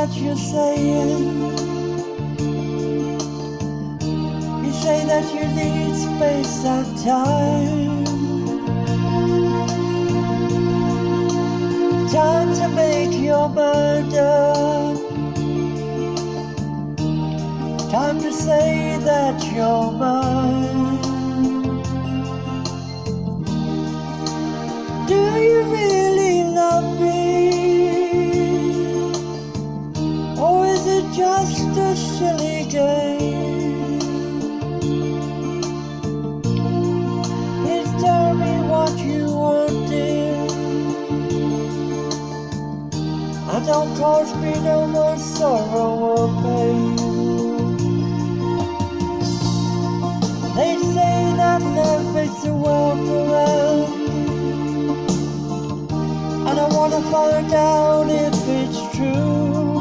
that you're saying. You say that you need space and time, time to make your mind up, time to say that you're mine. Do you really love me, or is it just a silly game? Please tell me what you want, dear, and don't cause me no more sorrow or pain. They say that love makes the world go round, and I wanna find out if it's true.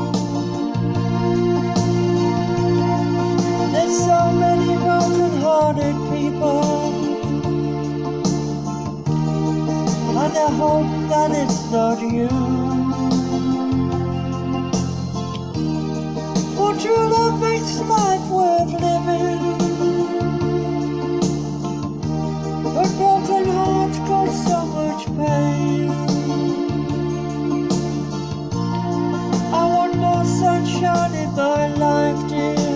There's so many broken-hearted people, and I hope that it's not you. For true love makes life worth living, but broken hearts cause so much pain. I want more sunshine in my life, dear,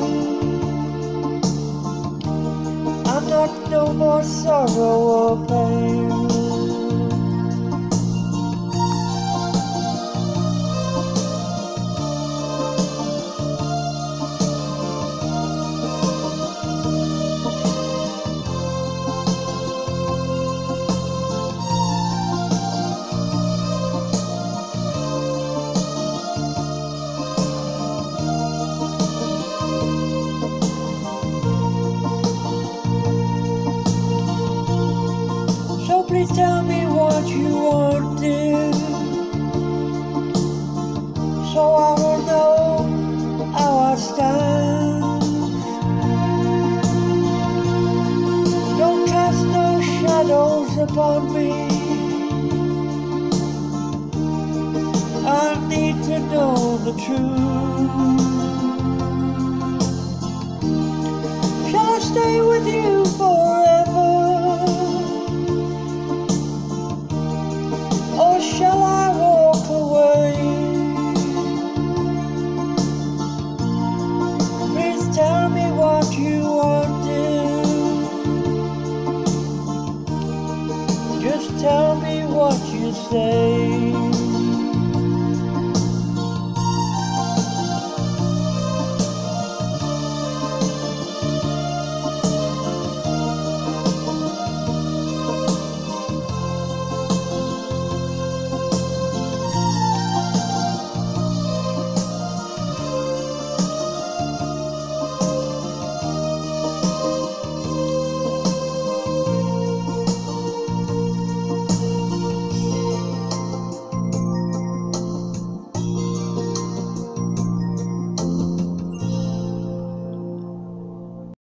and not no more sorrow or pain. Please tell me what you want, dear, so I will know how I stand. Don't cast no shadows upon me, I need to know the truth. Shall I stay with you forever, or shall I walk away? Please tell me what you want, dear, just tell me what you say.